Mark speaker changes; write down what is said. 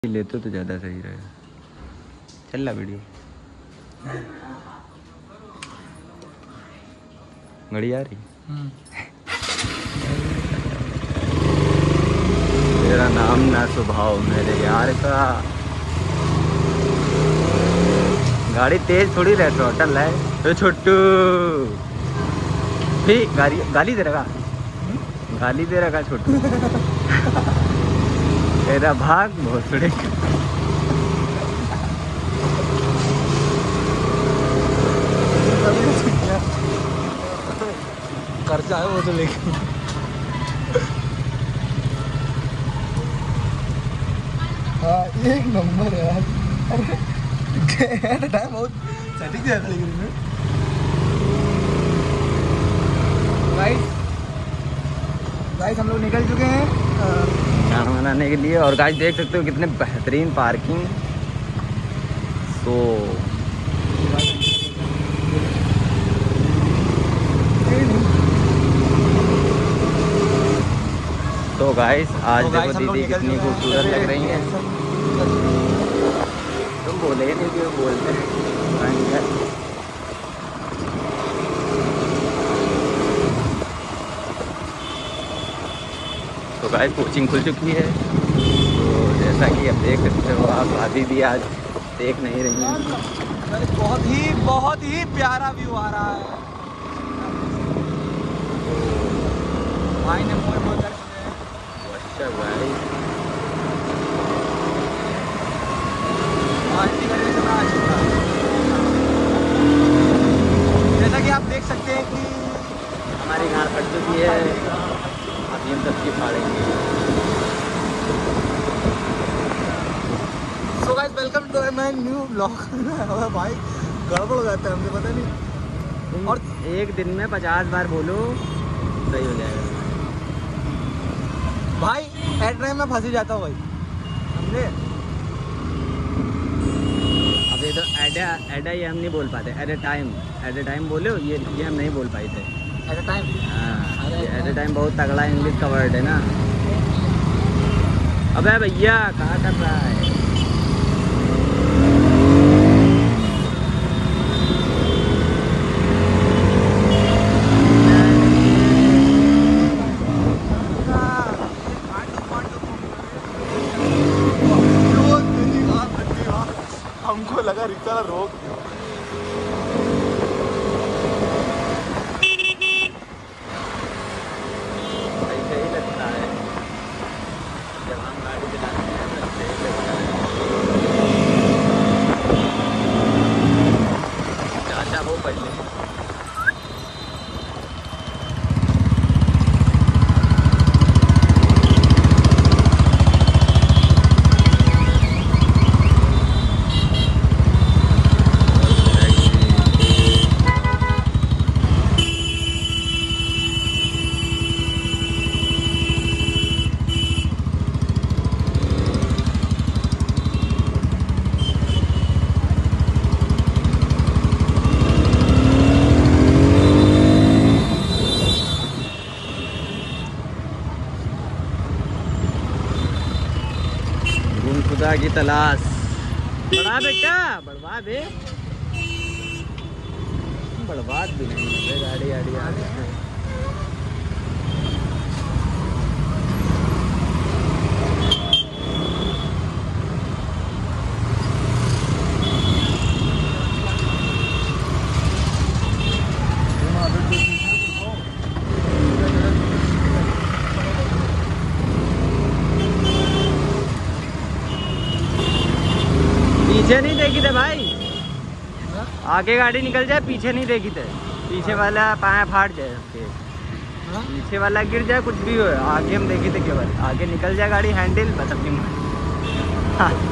Speaker 1: लेते तो ज़्यादा सही रहेगा। चल रहा वीडियो घड़ी आ रही। तेरा नाम ना स्वभाव मेरे यार का। गाड़ी तेज थोड़ी रहे, थ्रोटल है तो छोटू भी गाली दे रहा, गाली दे रहा छोटू। तेरा भाग भोसड़े
Speaker 2: खर्चा है वो तो लेकिन हाँ एक नंबर है यार। अरे टाइम बहुत सेटिंग है लेकिन में गाइस हम लोग निकल चुके हैं
Speaker 1: खाना बनाने के लिए। और गाइस देख सकते हो कितने बेहतरीन पार्किंग। तो गाइस आज देखो दीदी कितनी खूबसूरत लग रही है। तुम बोले ही नहीं कि बोलते हैं। तो गाइस कोचिंग खुल चुकी है। तो जैसा कि आप देख सकते हो, आप आदि भी आज देख नहीं रही हैं।
Speaker 2: बहुत ही प्यारा व्यू आ रहा है। भाई ने मोर मोर कर
Speaker 1: अच्छा भाई
Speaker 2: जैसा कि आप देख सकते हैं कि
Speaker 1: हमारी गाड़ फट चुकी है। अभी हम सबकी फाड़ेंगे।
Speaker 2: So guys welcome to my new blog. भाई गड़बड़ हो जाता है, हमसे पता नहीं।
Speaker 1: और एक दिन में 50 बार बोलो सही हो जाएगा
Speaker 2: भाई। एट टाइम में फंसी जाता हूँ भाई, समझे।
Speaker 1: अब ये तो एडा ये हम नहीं बोल पाते। एट ए टाइम बोलो, ये हम नहीं बोल पाए थे।
Speaker 2: एट अ टाइम,
Speaker 1: हाँ एट ए टाइम बहुत तगड़ा इंग्लिश का वर्ड है ना। अबे भैया कहाँ कर रहा है।
Speaker 2: हमको लगा रिक्शा रोक
Speaker 1: ऐसे ही लगता है जब हम गाड़ी चलाते हैं तो ऐसे ही लगता है। चाचा वो पहले खुदा की तलाश। बड़ा बेटा बर्बाद है, बर्बाद भी नहीं है। गाड़ी आ रही है। पीछे नहीं देखी थे भाई, आगे गाड़ी निकल जाए पीछे नहीं देखी थे। पीछे वाला पाया फाट जाए उसके, पीछे वाला गिर जाए कुछ भी हो। आगे हम देखी थे केवल, आगे निकल जाए गाड़ी हैंडल बस अपनी। हाँ